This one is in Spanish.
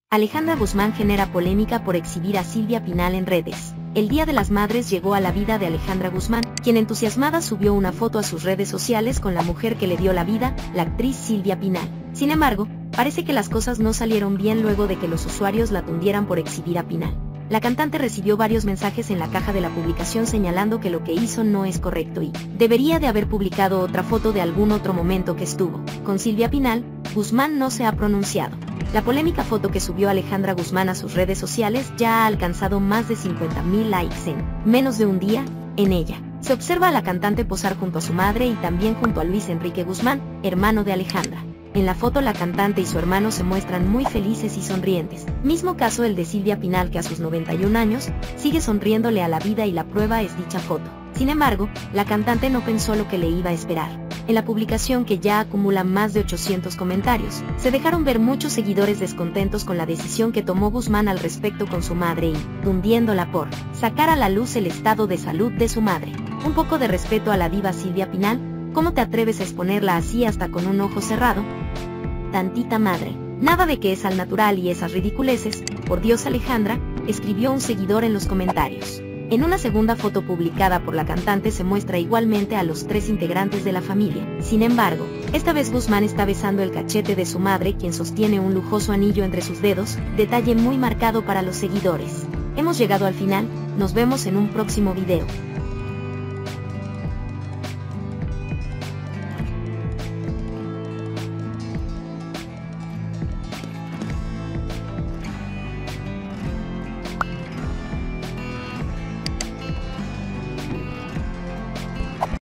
Alejandra Guzmán genera polémica por exhibir a Silvia Pinal en redes. El Día de las Madres llegó a la vida de Alejandra Guzmán, quien entusiasmada subió una foto a sus redes sociales con la mujer que le dio la vida, la actriz Silvia Pinal. Sin embargo, parece que las cosas no salieron bien luego de que los usuarios la tundieran por exhibir a Pinal. La cantante recibió varios mensajes en la caja de la publicación señalando que lo que hizo no es correcto y debería de haber publicado otra foto de algún otro momento que estuvo con Silvia Pinal. Guzmán no se ha pronunciado. La polémica foto que subió Alejandra Guzmán a sus redes sociales ya ha alcanzado más de 50,000 likes en menos de un día. En ella, se observa a la cantante posar junto a su madre y también junto a Luis Enrique Guzmán, hermano de Alejandra. En la foto la cantante y su hermano se muestran muy felices y sonrientes. Mismo caso el de Silvia Pinal, que a sus 91 años, sigue sonriéndole a la vida, y la prueba es dicha foto. Sin embargo, la cantante no pensó lo que le iba a esperar. En la publicación, que ya acumula más de 800 comentarios, se dejaron ver muchos seguidores descontentos con la decisión que tomó Guzmán al respecto con su madre y tundiéndola por sacar a la luz el estado de salud de su madre. Un poco de respeto a la diva Silvia Pinal. ¿Cómo te atreves a exponerla así hasta con un ojo cerrado? Tantita madre. Nada de que es al natural y esas ridiculeces, por Dios Alejandra, escribió un seguidor en los comentarios. En una segunda foto publicada por la cantante se muestra igualmente a los tres integrantes de la familia. Sin embargo, esta vez Guzmán está besando el cachete de su madre, quien sostiene un lujoso anillo entre sus dedos, detalle muy marcado para los seguidores. Hemos llegado al final, nos vemos en un próximo video.